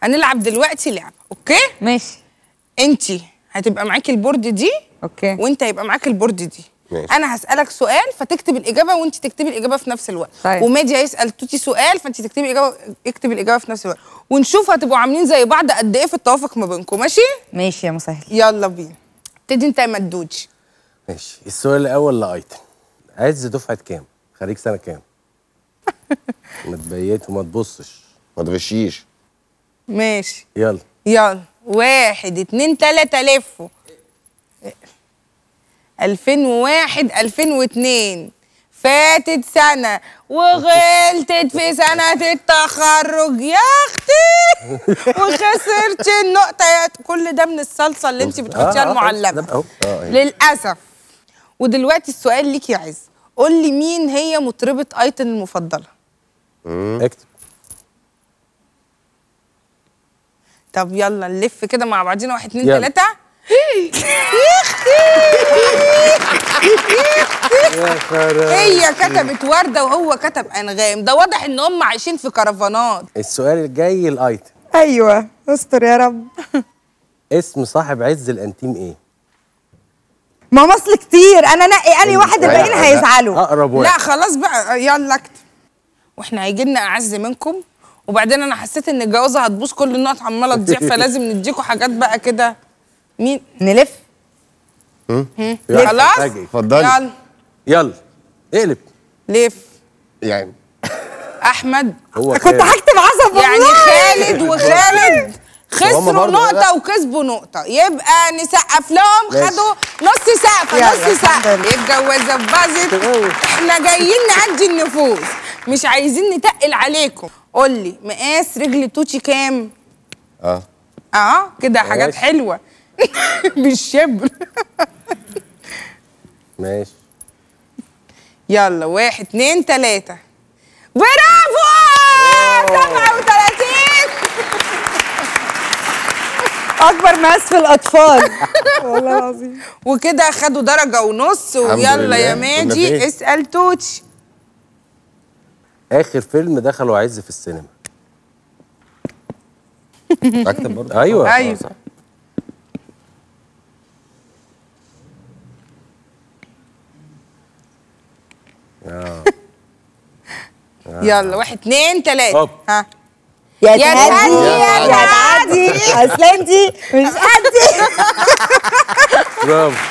هنلعب دلوقتي لعبه، اوكي؟ ماشي. انتي هتبقى معاكي البورد دي، اوكي، وانت هيبقى معاك البورد دي. ماشي. انا هسالك سؤال فتكتب الاجابه وانت تكتبي الاجابه في نفس الوقت. طيب. ومادي هيسال توتي سؤال فانت تكتبي الاجابه، اكتبي الاجابه في نفس الوقت، ونشوف هتبقوا عاملين زي بعض قد ايه في التوافق ما بينكم. ماشي؟ ماشي يا مسهل. يلا بينا. ابتدي انت يا مدوجي. ماشي. السؤال الاول لايتن. عز دفعه كام؟ خريج سنه كام؟ ما تبيت وما تبصش، ما تغشيش. ماشي يلا. يلا 1 2 3 لفوا. 2001 2002 فاتت سنة وغلطت في سنة التخرج يا اختي وخسرت النقطة كل ده من الصلصة اللي انت بتحطيها المعلبة للأسف. ودلوقتي السؤال ليك يا عز، قول لي مين هي مطربة ايتن المفضلة؟ اكتب. طب يلا نلف كده مع بعضينا 1 2 يلا. 3. يا خرابي. هي كتبت وردة وهو كتب أنغام، ده واضح إن هم عايشين في كرفانات. السؤال الجاي لايتن. ايوه استر يا رب. اسم صاحب عز الانتيم ايه؟ ما مصل كتير، انا نقي انهي واحد الباقيين هيزعلوا. اقرب واحد. لا خلاص بقى يلا اكتب. واحنا هيجي لنا أعز منكم، وبعدين أنا حسيت إن الجوازة هتبوظ، كل النقط عمالة تضيع، فلازم نديكوا حاجات بقى كده. مين؟ نلف. خلاص؟ اتفضلي. يلا يلا اقلب. لف. يعني أحمد. هو كنت خالد. هكتب عصب والله. يعني خالد وخالد خسروا برضه نقطة لا. وكسبوا نقطة، يبقى نسقف لهم. خدوا نص سقفة. يلا، نص سقفة. الحمد لله. الجوازة باظت. احنا جايين نعدي النفوس، مش عايزين نتقل عليكم. قول لي مقاس رجل توتي كام؟ كده حاجات ماشي. حلوة. بالشبر. ماشي. يلا 1 2 3. برافو 37. اكبر مقاس في الاطفال. والله العظيم. وكده خدوا درجة ونص. الحمد ويلا لله. يا كنا ماجي فين؟ اسأل توتي. اخر فيلم دخله عز في السينما. اكتب برضه. ايوه أيوة. صح. يلا 1 2 3. هوب. ها يا يا تعدي تعدي يا تعدي، اصل انتي مش قدي. برافو.